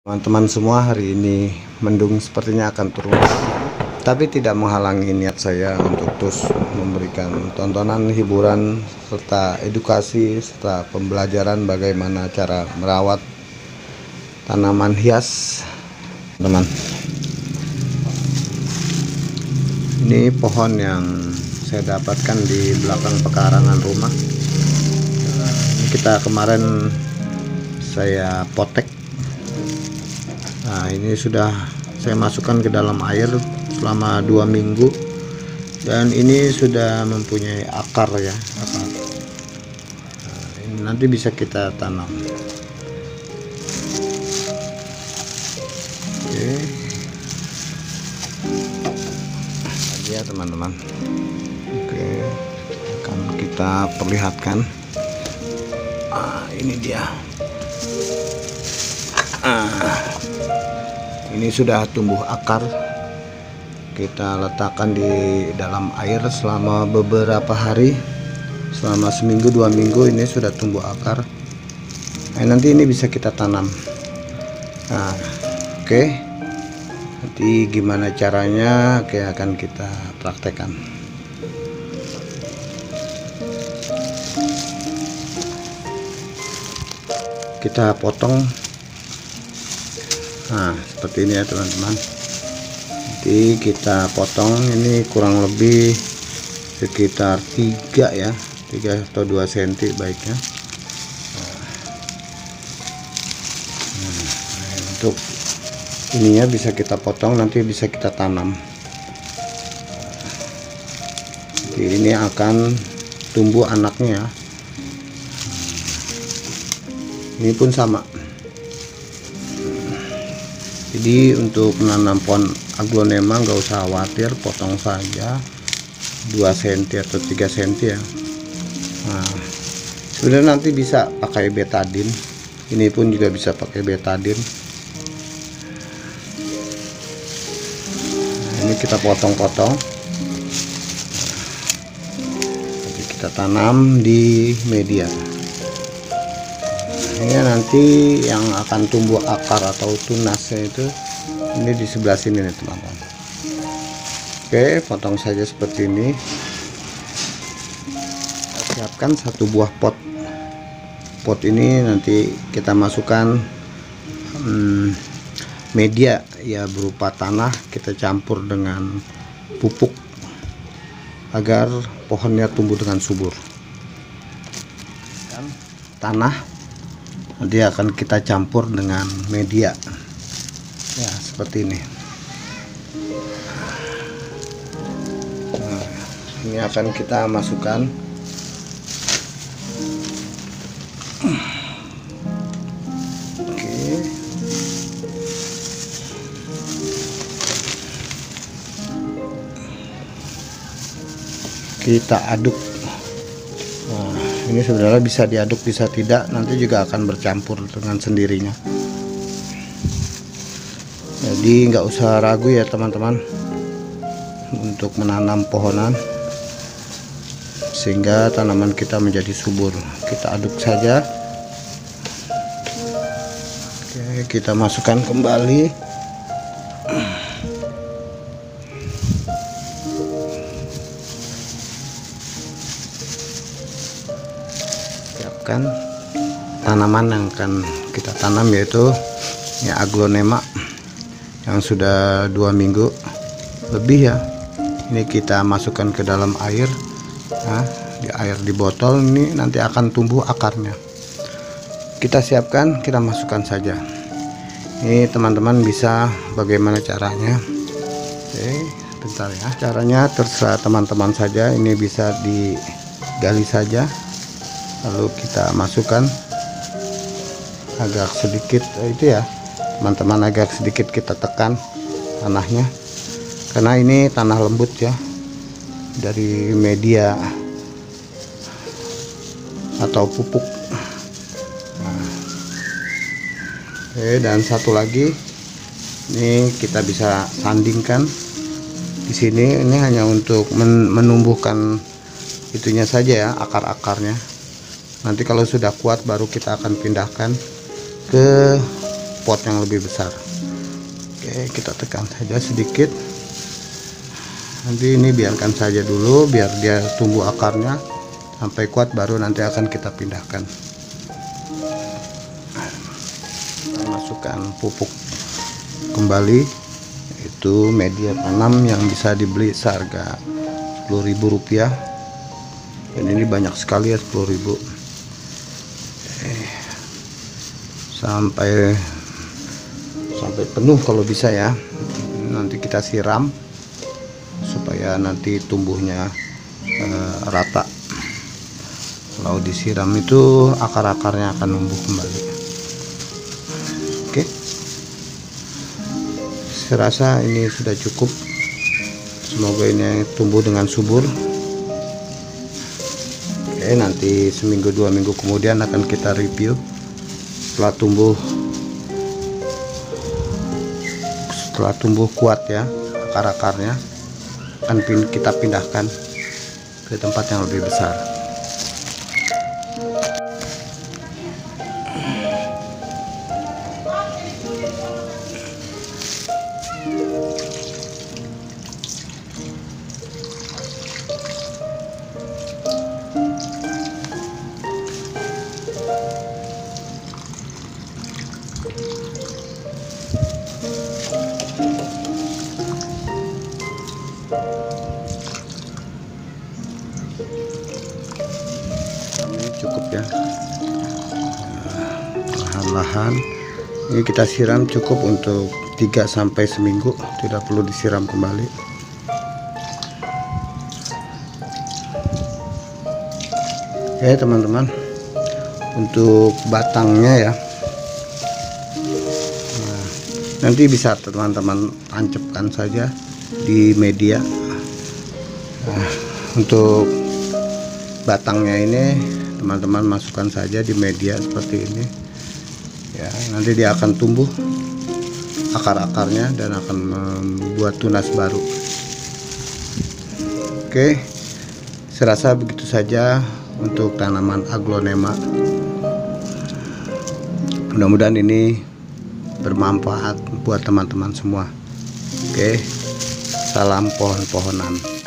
Teman-teman semua, hari ini mendung sepertinya akan turun, tapi tidak menghalangi niat saya untuk terus memberikan tontonan, hiburan, serta edukasi, serta pembelajaran bagaimana cara merawat tanaman hias. Teman, ini pohon yang saya dapatkan di belakang pekarangan rumah. Ini kita kemarin saya potek. Nah, ini sudah saya masukkan ke dalam air selama 2 minggu, dan ini sudah mempunyai akar ya, akar. Nah, ini nanti bisa kita tanam. Oke, lagi ya teman-teman. Oke, akan kita perlihatkan. Ini dia. Ini sudah tumbuh akar. Kita letakkan di dalam air selama beberapa hari, selama seminggu 2 minggu. Ini sudah tumbuh akar. Nah, nanti ini bisa kita tanam. Nah, oke. Nanti gimana caranya, oke, akan kita praktekkan. Kita potong. Nah, seperti ini ya teman-teman. Nanti kita potong, ini kurang lebih sekitar 3 ya, 3 atau 2 cm baiknya. Nah, untuk ininya bisa kita potong, nanti bisa kita tanam. Jadi ini akan tumbuh anaknya ya. Ini pun sama. Jadi untuk menanam pohon aglonema nggak usah khawatir, potong saja 2 cm atau 3 cm ya. Nah, sebenarnya nanti bisa pakai betadin. Ini pun juga bisa pakai betadin. Nah, ini kita potong-potong. Nanti kita tanam di media. Ini nanti yang akan tumbuh akar atau tunasnya itu ini di sebelah sini nih teman-teman. Oke, potong saja seperti ini. Kita siapkan satu buah pot. Pot ini nanti kita masukkan media ya, berupa tanah. Kita campur dengan pupuk agar pohonnya tumbuh dengan subur. Dan tanah nanti akan kita campur dengan media ya, seperti ini. Nah, ini akan kita masukkan. Oke, kita aduk. Ini sebenarnya bisa diaduk, bisa tidak, nanti juga akan bercampur dengan sendirinya. Jadi nggak usah ragu ya teman-teman untuk menanam pohonan, sehingga tanaman kita menjadi subur. Kita aduk saja. Oke, kita masukkan kembali. Siapkan tanaman yang akan kita tanam, yaitu ya aglonema yang sudah 2 minggu lebih ya. Ini kita masukkan ke dalam air. Nah, di air di botol ini nanti akan tumbuh akarnya. Kita siapkan, kita masukkan saja. Ini teman-teman bisa bagaimana caranya. Oke, bentar ya. Caranya terserah teman-teman saja. Ini bisa digali saja, lalu kita masukkan agak sedikit itu ya teman-teman, agak sedikit kita tekan tanahnya, karena ini tanah lembut ya, dari media atau pupuk. Nah, oke, dan satu lagi ini kita bisa sandingkan di sini. Ini hanya untuk menumbuhkan itunya saja ya, akar-akarnya. Nanti kalau sudah kuat baru kita akan pindahkan ke pot yang lebih besar. Oke, kita tekan saja sedikit. Nanti ini biarkan saja dulu biar dia tumbuh akarnya sampai kuat, baru nanti akan kita pindahkan. Kita masukkan pupuk kembali, itu media tanam yang bisa dibeli seharga Rp10.000, dan ini banyak sekali ya, 10.000. Sampai penuh kalau bisa ya. Nanti kita siram supaya nanti tumbuhnya rata. Kalau disiram itu akar-akarnya akan numbuh kembali. Oke, saya rasa ini sudah cukup. Semoga ini tumbuh dengan subur. Oke, nanti seminggu 2 minggu kemudian akan kita review setelah tumbuh kuat ya akar-akarnya, akan kita pindahkan ke tempat yang lebih besar. Ini cukup ya, lahan-lahan ini kita siram cukup untuk 3-4 seminggu, tidak perlu disiram kembali. Oke teman-teman, untuk batangnya ya, nanti bisa teman-teman tancapkan saja di media. Untuk batangnya ini teman-teman masukkan saja di media seperti ini ya, nanti dia akan tumbuh akar-akarnya dan akan membuat tunas baru. Oke, saya rasa begitu saja untuk tanaman aglonema. Mudah-mudahan ini bermanfaat buat teman-teman semua. Oke, salam pohon-pohonan.